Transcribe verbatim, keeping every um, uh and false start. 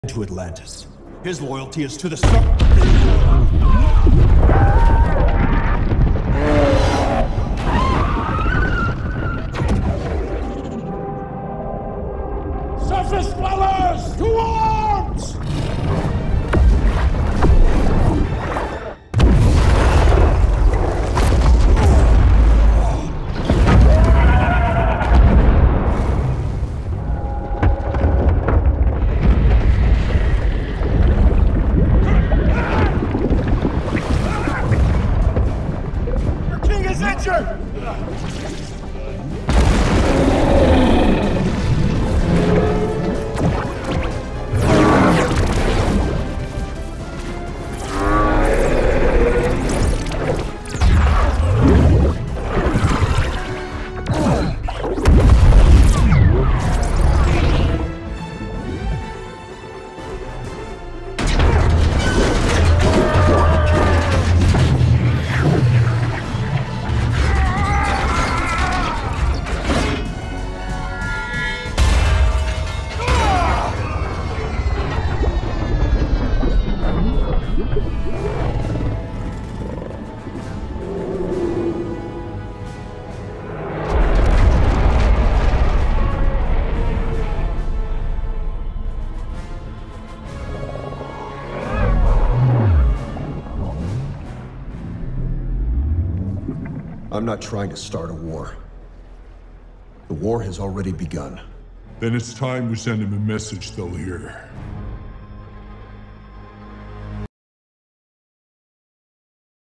to Atlantis. His loyalty is to the Star. Surface dwellers, to arms! Your king is injured! I'm not trying to start a war. The war has already begun. Then it's time we send him a message they'll hear.